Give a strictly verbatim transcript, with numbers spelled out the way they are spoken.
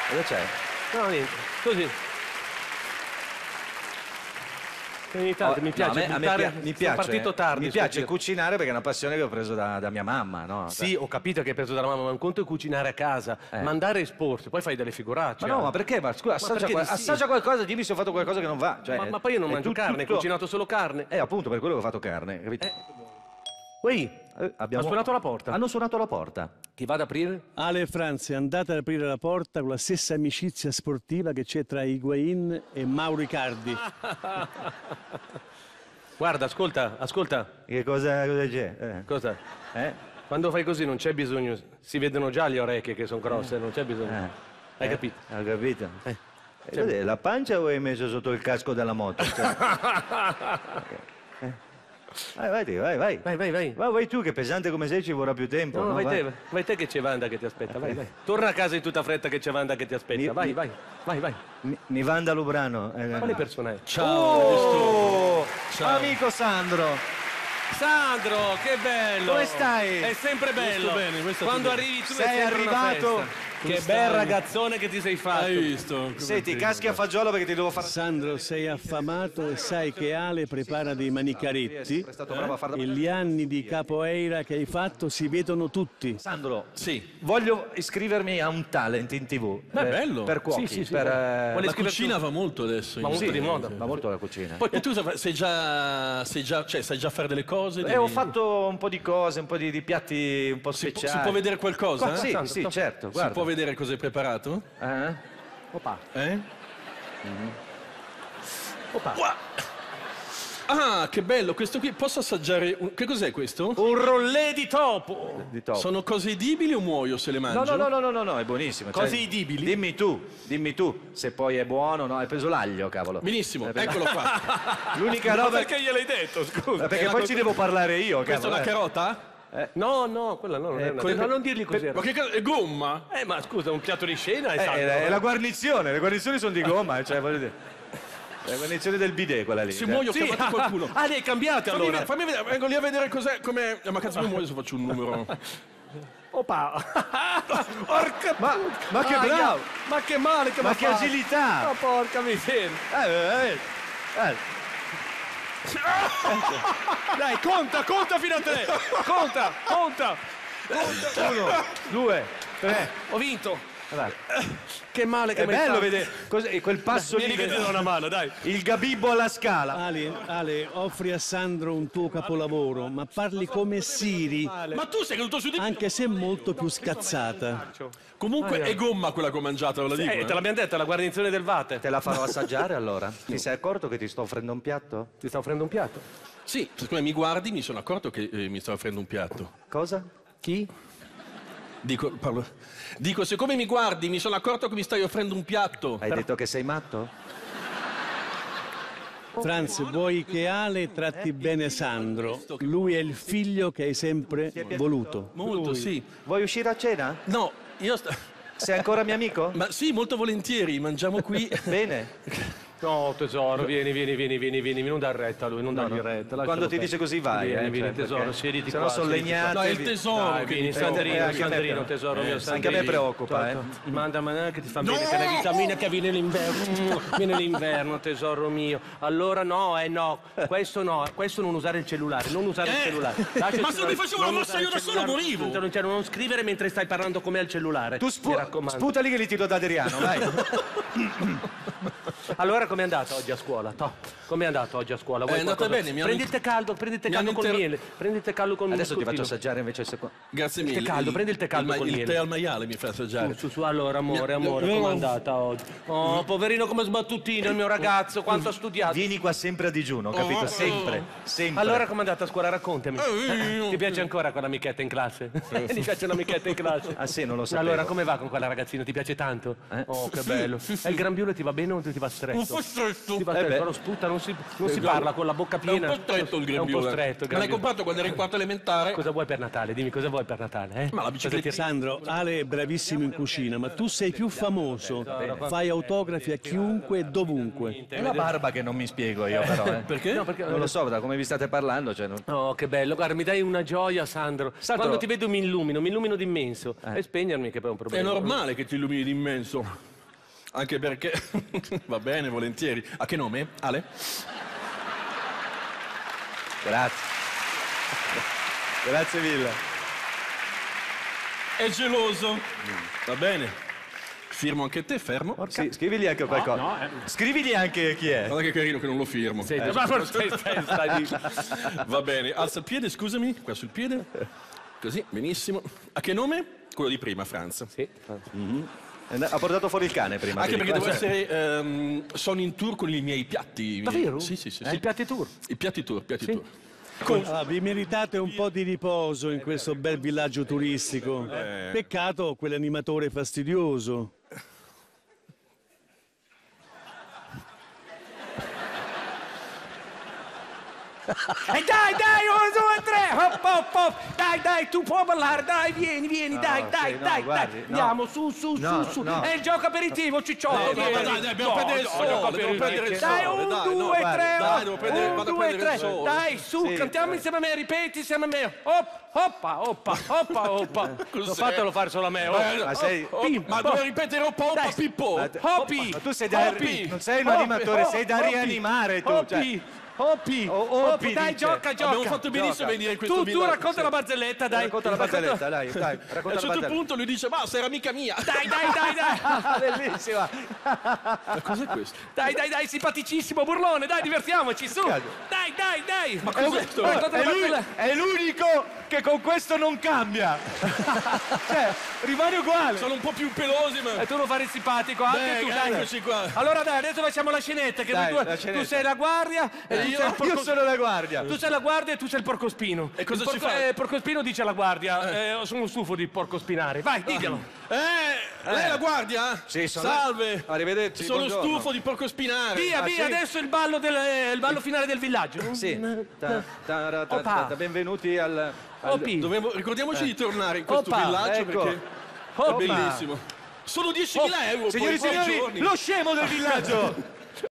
Cosa c'è? No, niente. Così. Ogni tanto Oh, mi piace no, a me, a me buttare... pia- mi piace, Sono partito tardi. mi piace scusi. cucinare perché è una passione che ho preso da, da mia mamma, no? Sì, ho capito che hai preso dalla mamma, ma un conto è cucinare a casa, Eh. mandare a esporsi, poi fai delle figuracce. Ma no, eh. ma perché? Ma scusa, assaggia, perché qua- di sì? assaggia qualcosa, dimmi se ho fatto qualcosa che non va. Cioè, Ma, ma poi io non è mangio tut- carne, hai tutto- cucinato solo carne. Eh, appunto, per quello che ho fatto carne, capito? Eh. Uè, Eh, abbiamo- ha suonato la porta. Hanno suonato la porta. Chi va ad aprire? Ale e Franz, andate ad aprire la porta con la stessa amicizia sportiva che c'è tra Higuain e Mauro Icardi. Guarda, ascolta, ascolta. Che cosa, cosa c'è? Eh. Cosa? Eh? Quando fai così non c'è bisogno, si vedono già le orecchie che sono grosse, non c'è bisogno. Eh. Hai Eh, capito? Ho capito. Eh. Eh, cos'è, la pancia o hai messo sotto il casco della moto? Cioè, eh. Vai, vai, vai, vai. Vai, vai, vai. Va, vai tu, che pesante come sei ci vorrà più tempo. No, no? vai, Vai. te, vai te che c'è Wanda che ti aspetta, vai, vai. Torna a casa in tutta fretta che c'è Wanda che ti aspetta, Mi- vai, mi- vai, vai, vai. Mi, mi Vanda Lubrano. Eh, Quale personaggio? Ciao, Oh, Ciao. amico Sandro. Sandro, che bello! Come stai? È sempre bello. Questo bene, questo Quando bene. arrivi tu è Sei sempre una arrivato? festa. Come Che stai? bel ragazzone che ti sei fatto. Hai visto? Come Senti, ti- caschi a fagiolo perché ti devo fare... Sandro, sei affamato e sai che Ale prepara dei manicaretti È stato bravo a far da- e gli anni di capoeira che hai fatto si vedono tutti. Sandro, Sì. voglio iscrivermi a un talent in tv. Beh, bello. Per cuochi. Sì, sì, sì, per, vuole- eh, vuole La scriverti cucina un- va molto adesso. Ma in- molto di moda. Va molto la cucina. Poi e tu sei già, sei già, cioè, sai già fare delle cose? Eh, devi- ho fatto un po' di cose, un po' di, di piatti un po' Si, può- speciali. si può vedere qualcosa? Qua- eh? Sì, Sandro, sì, to- certo, Si guarda. può vedere cosa hai preparato? Eh? Opa, Eh? opa. Qua- Ah, che bello, questo qui. Posso assaggiare? un- Che cos'è questo? Un rollè di topo. Di top. Sono cose edibili o muoio se le No, mangio? no, no, no, no, no, no, è buonissimo. Cioè, Cose edibili? Dimmi tu, dimmi tu se poi è buono, no? Hai preso l'aglio, cavolo. Benissimo, Eh, perché- eccolo qua. L'unica Ma roba... perché gliel'hai detto, scusa? Perché poi ci devo parlare io, Questa è cavolo. una eh. carota? No, no, quella no, non Eh, è una... quella- No, non dirgli cos'era. Ma che cosa? È gomma? Eh, ma scusa, un piatto di scena è Eh, Sandro, è, è eh. la guarnizione, le guarnizioni sono di gomma, cioè voglio dire... È la guarnizione del bidet quella lì. Se eh. muoio ho Sì, chiamato qualcuno. ah, li hai cambiate Fammi, allora. vedere, fammi vedere, vengo lì a vedere cos'è, come... Ma cazzo, io muoio se faccio un numero. Opa. Porca Ma, ma che Aia, bravo! Ma che male che Ma m'ha che fatto. agilità! Ma porca miseria. Eh, eh, eh. Eh. Dai, conta, conta fino a tre. Conta, conta. Uno, due, tre. Ho vinto. Allora, Che male che è mi hai bello fatto. vedere cos'è- quel passo lì. Vieni che ti do una mano, dai. Il gabibbo alla scala. Ale, Ale, offri a Sandro un tuo capolavoro, ma parli come Siri, Ma tu sei caduto su di me. anche se molto più scazzata. Comunque è gomma quella che ho mangiato, ve la dico. Eh, eh. te l'abbiamo detto, è la guarnizione del Vate. Te la farò assaggiare allora? Ti sei accorto che ti sto offrendo un piatto? Ti sta offrendo un piatto. Sì, siccome mi guardi mi sono accorto che eh, mi stavo offrendo un piatto. Cosa? Chi? Dico, parlo. Dico, siccome mi guardi mi sono accorto che mi stai offrendo un piatto. Hai detto che sei matto? Franz, vuoi che Ale tratti bene Sandro? Lui è il figlio che hai sempre voluto. Molto, sì. Vuoi uscire a cena? No, io sto... Sei ancora mio amico? Ma sì, molto volentieri, mangiamo qui. Bene. No, tesoro, vieni, vieni, vieni, vieni, vieni, non dar retta a lui, non dargli retta. Quando lascialo ti dice perdere. così vai, Vieni, eh, vieni, cioè, tesoro, perché siediti se qua. no sono siediti qua. legnate. No, è il tesoro Dai, che vieni, mi fa- Sandrino, eh, anche a me Sandrino, però. tesoro mio, Eh, Sandrino. anche a me preoccupa, eh. Manda, ma che ti fa bene, che le vitamine che viene l'inverno. Viene l'inverno, tesoro mio. Allora no, eh no, questo no, questo non usare il cellulare, non usare il Eh, cellulare. ma Lascia il se cellulare, mi facevo la non mossa usare io il da solo cellulare, morivo. Non, cioè, non scrivere mentre stai parlando come al cellulare. Tu mi spu- raccomando. sputa lì che li tiro da Adriano, vai. Allora com'è andata oggi a scuola? Toh, com'è andata oggi a scuola? Vuoi È andata qualcosa? bene, mi hanno- Prendi il tè caldo, prendi il tè mi caldo hanno col inter- miele. Prendi il tè caldo col miele. Adesso ti faccio assaggiare invece il secondo. Grazie Il mille. tè caldo, prendi il tè caldo ma- col il miele. tè al maiale mi fa assaggiare. Su, su, su, allora, amore, Mi- amore, io- com'è andata oggi? Oh, poverino come sbattutino il mio ragazzo, quanto ha studiato. Vieni qua sempre a digiuno, capito? Oh, Sempre, sempre. Allora com'è andata a scuola? Raccontami. Eh, Ti piace ancora quell'amichetta in classe? Ti piace un'amichetta in classe? Ah sì, non lo sapevo. Allora, come va con quella ragazzina? Ti piace tanto? Eh? Oh, che bello. E il grembiule ti va bene o ti va stretto? Un po' stretto. Ti va Eh stretto, beh. però sputa, non si, non si Eh, parla con la bocca È piena. un po' stretto il È un po' grembiule. stretto il Me l'hai grembiule. comprato quando ero in quarto elementare? Cosa vuoi per Natale? Dimmi cosa vuoi per Natale, eh? Ma la Cosa bicicletta. ti- Sandro, Ale è bravissimo in cucina, ma tu sei più famoso. Fai autografi a chiunque e dovunque. È la barba che non mi spiego io però, eh. Perché? No, perché... Non lo so, da come vi state parlando, cioè non... Oh, che bello, guarda, mi dai una gioia, Sandro. Sandro- Quando ti vedo mi illumino, mi illumino d'immenso. E spegnermi che poi è un È problema. normale che ti illumini d'immenso. Anche perché... Va bene, volentieri. A che nome? Ale? Grazie. Grazie mille. È geloso. Va bene. Firmo anche te, fermo. Sì, scrivigli anche qualcosa. no, eh. Scrivigli anche chi è. Guarda che carino che non lo firmo. Sì, ma stai, stai, stai di... Va bene, alza il piede, scusami, qua sul piede. Così, benissimo. A che nome? Quello di prima, Franz. Sì. Ha portato fuori il cane prima. Anche ti perché dico. devo essere... ehm, sono in tour con i miei piatti. i miei- Davvero? Sì, sì, sì. Eh? sì. Il piatti tour. I piatti tour, piatti Sì. tour. Ah, vi meritate un po' di riposo in questo bel villaggio turistico. Peccato quell'animatore fastidioso. E dai, dai, uno, due, tre, hop, hop, hop. Dai, dai, tu puoi ballare, dai, vieni, vieni, No, dai, dai, sì, no, dai, guardi, dai. no. Andiamo, su, su, No, su, su. no. È il gioco aperitivo, cicciotto, No, no, vieni. ma dai, dai, dobbiamo No, prendere il no, sole, gioco dobbiamo aperitivo. prendere il Dai, sole, un, dai, due, no, tre, guarda, dai, devo hop. prendere- Un, vado a due, prendere il tre. sole. Dai, su, Sì, cantiamo eh. insieme a me, ripeti insieme a me. Hop, hoppa, hoppa, hoppa, hoppa. Cos'è? Lo fatelo fare solo a me, Eh, oh. Ma sei... oh, Pim, ma pom. devo ripetere un po', un po' Dai. Pippo. Ma te- Hoppi. Ma tu sei da... Hoppi. Non sei un Hoppi, animatore, hop, sei da hoppi. rianimare tu. Cioè. Hoppi, hoppi, O- hoppi, hoppi, dai, dice. gioca, gioca. Abbiamo fatto benissimo Gioca. a venire in questo Tu, tu villaggio. racconta la barzelletta, dai. Racconta la barzelletta, dai, dai, A racconta un la certo barzelletta. punto lui dice, ma sei amica mia. Dai, dai, dai, dai. Bellissima. Ma cos'è questo? Dai, dai, dai, simpaticissimo burlone, dai, divertiamoci, su. Cazzo. Dai, dai, dai. Ma È, un- cos'è sto? guarda, Racconta è la lui- barzelletta. è l'unico che con questo non cambia. Cioè, rimane uguale. Sono un po' più pelosi, ma... E tu lo fai il simpatico, anche Beh, tu, dai. eccoci qua. Allora dai, adesso facciamo la scenetta, che Dai, tu, la scenetta. tu sei la guardia e tu io- sei il porco... Io sono la guardia. Tu sei la guardia e tu sei il porcospino. E cosa il ci fa? Eh, porcospino dice alla guardia, eh, sono stufo di porcospinare. Vai, diglielo. Eh, lei è la guardia? Sì, sono- Salve. Arrivederci, Sono buongiorno. stufo di porco spinare. Via, Ah, via, sì? adesso il ballo, del, eh, il ballo finale del villaggio. Sì. Ta- ta- ta- ta- Opa. ta- benvenuti al... al- Oppi. Dovevo- ricordiamoci di tornare in questo Opa, villaggio ecco. perché... Opa. Bellissimo. Sono diecimila euro Signori e poi, poi signori, giorni. lo scemo del villaggio.